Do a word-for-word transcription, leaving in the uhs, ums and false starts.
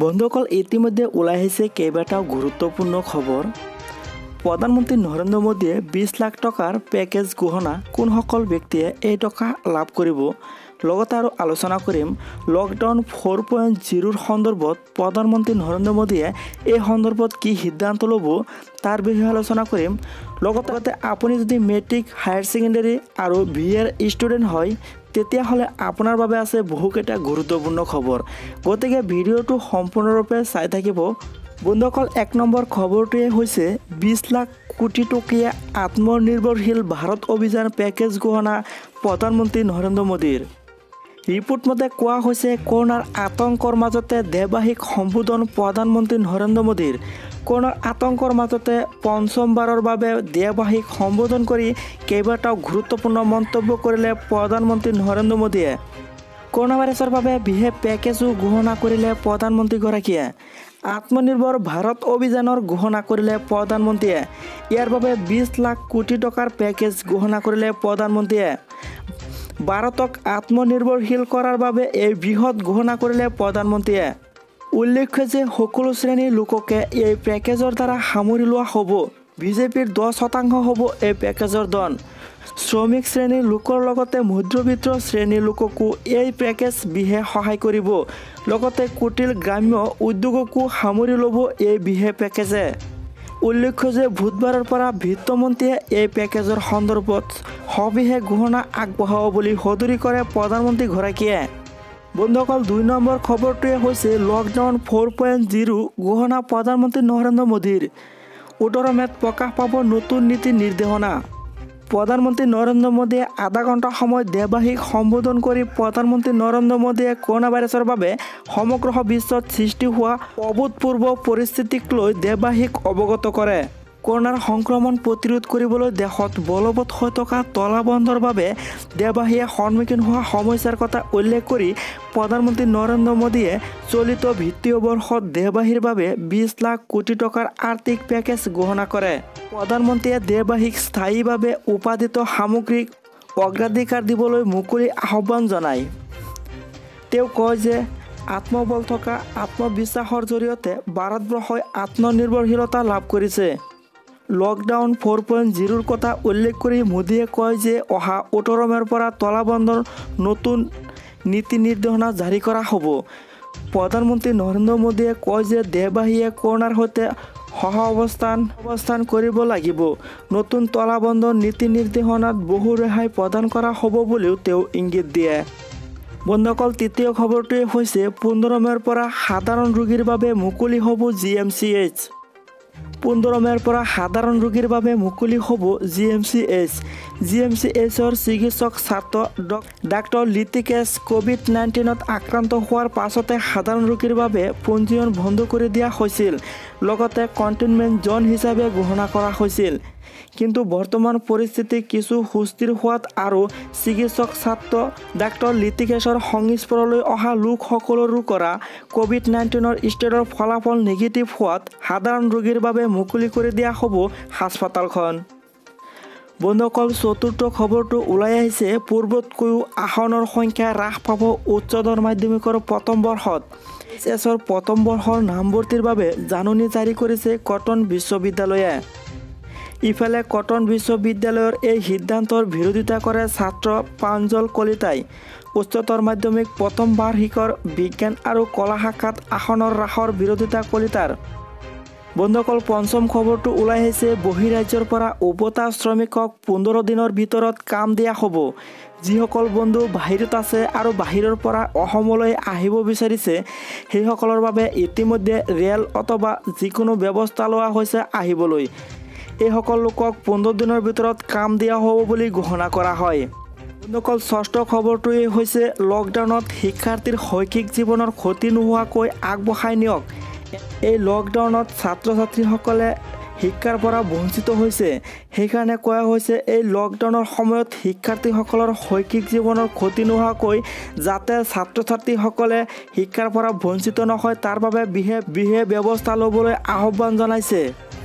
বন্ধুসকল ইতিমধ্যে ওলাই আহিছে কেইবাটাও গুৰুত্বপূৰ্ণ খবৰ। প্ৰধানমন্ত্ৰী নৰেন্দ্ৰ মোদীয়ে বিশ লাখ টকাৰ পেকেজ ঘোষণা কোনসকল ব্যক্তিয়ে এই টকা লাভ কৰিব লগতে আৰু আলোচনা কৰিম লকডাউন ফ'ৰ পইণ্ট জিৰ'ৰ সন্দৰ্ভত প্ৰধানমন্ত্ৰী নৰেন্দ্ৰ মোদীয়ে এই সন্দৰ্ভত কি সিদ্ধান্ত ল'ব তাৰ বিষয়ে আলোচনা কৰিম। লগতে আপুনি যদি মেট্ৰিক হায়াৰ ছেকেণ্ডাৰী আৰু বি এৰ ষ্টুডেণ্ট হয় তেতিয়াহ'লে আপোনাৰ বাবে আছে বহুকেইটা গুৰুত্বপূৰ্ণ খবৰ, গতিকে ভিডিঅ'টো সম্পূৰ্ণৰূপে চাই থাকিব। বন্ধুসকল এক নম্বৰ খবৰটোৱে হৈছে বিশ লাখ কোটি টকীয়া আত্মনিৰ্ভৰশীল ভাৰত অভিযান পেকেজ ঘোষণা প্ৰধানমন্ত্ৰী নৰেন্দ্ৰ মোদীৰ। ৰিপৰ্ট মতে কোৱা হৈছে কৰোনাৰ আতংকৰ মাজতে দেশবাসীক সম্বোধন প্ৰধানমন্ত্ৰী নৰেন্দ্ৰ মোদীৰ। কৰোনাৰ আতংকৰ মাজতে পঞ্চমবাৰৰ বাবে দেশবাসীক সম্বোধন কৰি কেইবাটাও গুৰুত্বপূৰ্ণ মন্তব্য কৰিলে প্ৰধানমন্ত্ৰী নৰেন্দ্ৰ মোদীয়ে। কৰোনা ভাইৰাছৰ বাবে বিশেষ পেকেজো ঘোষণা কৰিলে প্ৰধানমন্ত্ৰীগৰাকীয়ে। আত্মনিৰ্ভৰ ভাৰত অভিযানৰ ঘোষণা কৰিলে প্ৰধানমন্ত্ৰীয়ে। ইয়াৰ বাবে বিশ লাখ কোটি টকাৰ পেকেজ ঘোষণা কৰিলে প্ৰধানমন্ত্ৰীয়ে। ভাৰতক আত্মনিৰ্ভৰশীল কৰাৰ বাবে এই বৃহৎ ঘোষণা কৰিলে প্ৰধানমন্ত্ৰীয়ে। উল্লেখ্য যে সকলো শ্ৰেণীৰ লোককে এই পেকেজৰ দ্বাৰা সামৰি লোৱা হ'ব। বিজেপিৰ দহ শতাংশ হ'ব এই পেকেজৰ ধন। শ্ৰমিক শ্ৰেণীৰ লোকৰ লগতে মধ্যবিত্ত শ্ৰেণীৰ লোককো এই পেকেজ বিশেষ সহায় কৰিব। লগতে কুটিল গ্ৰাম্য উদ্যোগকো সামৰি ল'ব এই বিশেষ পেকেজে। উল্লেখ্য যে বুধবাৰৰ পৰা বিত্তমন্ত্ৰীয়ে এই পেকেজৰ সন্দৰ্ভত সবিশেষ ঘোষণা আগবঢ়াব বুলি সদৰি কৰে প্ৰধানমন্ত্ৰীগৰাকীয়ে। বন্ধুসকল দুই নম্বৰ খবৰটোৱে হৈছে লকডাউন ফ'ৰ পইণ্ট জিৰ' ঘোষণা প্ৰধানমন্ত্ৰী নৰেন্দ্ৰ মোদীৰ। ওঠৰ মে'ত প্ৰকাশ পাব নতুন নীতি নিৰ্দেশনা। প্ৰধানমন্ত্ৰী নৰেন্দ্ৰ মোদীয়ে আধা ঘণ্টা সময় দেশবাসীক সম্বোধন কৰি প্ৰধানমন্ত্ৰী নৰেন্দ্ৰ মোদীয়ে কৰোনা ভাইৰাছৰ বাবে সমগ্ৰ বিশ্বত সৃষ্টি হোৱা অভূতপূৰ্ব পৰিস্থিতিক লৈ দেশবাসীক অৱগত কৰে। কৰোনাৰ সংক্ৰমণ প্ৰতিৰোধ কৰিবলৈ দেশত বলবৎ হৈ থকা তলাবন্ধৰ বাবে দেশবাসীয়ে সন্মুখীন হোৱা সমস্যাৰ কথা উল্লেখ কৰি প্ৰধানমন্ত্ৰী নৰেন্দ্ৰ মোদীয়ে চলিত বিত্তীয় বৰ্ষত দেশবাসীৰ বাবে বিশ লাখ কোটি টকাৰ আৰ্থিক পেকেজ ঘোষণা কৰে। প্ৰধানমন্ত্ৰীয়ে দেশবাসীক স্থায়ীভাৱে উৎপাদিত সামগ্ৰীক অগ্ৰাধিকাৰ দিবলৈ মুকলি আহ্বান জনায়। তেওঁ কয় যে আত্মবল থকা আত্মবিশ্বাসৰ জৰিয়তে ভাৰতবৰ্ষই আত্মনিৰ্ভৰশীলতা লাভ কৰিছে। লকডাউন ফ'ৰ পইণ্ট জিৰ'ৰ কথা উল্লেখ কৰি মোদীয়ে কয় যে অহা ওঠৰ মে'ৰ পৰা তলাবন্ধৰ নতুন নীতি নিৰ্দেশনা জাৰি কৰা হ'ব। প্ৰধানমন্ত্ৰী নৰেন্দ্ৰ মোদীয়ে কয় যে দেশবাসীয়ে কৰোনাৰ সৈতে সহ অৱস্থান অৱস্থান কৰিব লাগিব। নতুন তলাবন্ধৰ নীতি নিৰ্দেশনাত বহু ৰেহাই প্ৰদান কৰা হ'ব বুলিও তেওঁ ইংগিত দিয়ে। বন্ধুসকল তৃতীয় খবৰটোৱে হৈছে পোন্ধৰ মে'ৰ পৰা সাধাৰণ ৰোগীৰ বাবে মুকলি হ'ব জি এম চি এইচ। পোন্ধৰ মে'ৰ পৰা সাধাৰণ ৰোগীৰ বাবে মুকলি হ'ব G M C H. G M C এইচৰ চিকিৎসক ছাত্ৰ ডাক্তৰ লিটিকেশ ক'ভিড নাইণ্টিনত আক্ৰান্ত হোৱাৰ পাছতে সাধাৰণ ৰোগীৰ বাবে পঞ্জীয়ন বন্ধ কৰি দিয়া হৈছিল, লগতে কণ্টেইনমেণ্ট জ'ন হিচাপে ঘোষণা কৰা হৈছিল। কিন্তু বৰ্তমান পৰিস্থিতি কিছু সুস্থিৰ হোৱাত আৰু চিকিৎসক ছাত্ৰ ডাক্তৰ লিটিকেশৰ সংস্পৰ্শলৈ অহা লোকসকলৰো কৰা ক'ভিড নাইণ্টিনৰ ষ্টেটৰ ফলাফল নিগেটিভ হোৱাত সাধাৰণ ৰোগীৰ বাবে মুকলি কৰি দিয়া হ'ব হাস্পতালখন। বন্ধুসকল চতুৰ্থ খবৰটো ওলাই আহিছে পূৰ্বতকৈও আসনৰ সংখ্যা হ্ৰাস পাব উচ্চতৰ মাধ্যমিকৰ প্ৰথম বৰ্ষত। এইচ এছৰ প্ৰথম বৰ্ষৰ নামভৰ্তিৰ বাবে জাননী জাৰি কৰিছে কটন বিশ্ববিদ্যালয়ে। ইফালে কটন বিশ্ববিদ্যালয়ৰ এই সিদ্ধান্তৰ বিৰোধিতা কৰে ছাত্ৰ প্ৰাঞ্জল কলিতাই। উচ্চতৰ মাধ্যমিক প্ৰথম বাৰ্ষিকৰ বিজ্ঞান আৰু কলা শাখাত আসনৰ হ্ৰাসৰ বিৰোধিতা কলিতাৰ। বন্ধুসকল পঞ্চম খবৰটো ওলাই আহিছে বহিৰাজ্যৰ পৰা উভতা শ্ৰমিকক পোন্ধৰ দিনৰ ভিতৰত কাম দিয়া হ'ব। যিসকল বন্ধু বাহিৰত আছে আৰু বাহিৰৰ পৰা অসমলৈ আহিব বিচাৰিছে সেইসকলৰ বাবে ইতিমধ্যে ৰেল অথবা যিকোনো ব্যৱস্থা লোৱা হৈছে আহিবলৈ। এইসকল লোকক পোন্ধৰ দিনৰ ভিতৰত কাম দিয়া হ'ব বুলি ঘোষণা কৰা হয়। বন্ধুসকল ষষ্ঠ খবৰটোৱে হৈছে লকডাউনত শিক্ষাৰ্থীৰ শৈক্ষিক জীৱনৰ ক্ষতি নোহোৱাকৈ আগবঢ়াই নিয়ক। এই লকডাউনত ছাত্ৰ ছাত্ৰীসকলে শিক্ষাৰ পৰা বঞ্চিত হৈছে। সেইকাৰণে কোৱা হৈছে এই লকডাউনৰ সময়ত শিক্ষাৰ্থীসকলৰ শৈক্ষিক জীৱনৰ ক্ষতি নোহোৱাকৈ যাতে ছাত্ৰ ছাত্ৰীসকলে শিক্ষাৰ পৰা বঞ্চিত নহয় তাৰ বাবে বিশেষ বিশেষ ব্যৱস্থা ল'বলৈ আহ্বান জনাইছে।